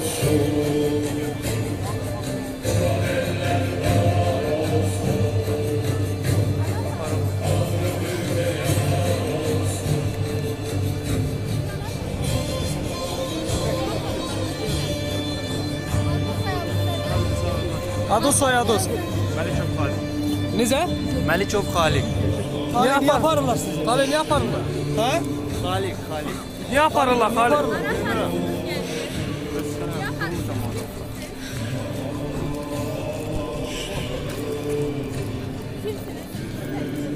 Adın soyadınız? Məlikov Xaliq. Necə? Məlikov Xaliq. Niyə aparırlar sizi? Xaliq niyə aparırlar? Ha? Xaliq. Niyə aparırlar Xaliq?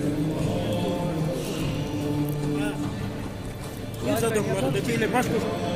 Zadoklar, da değil, başka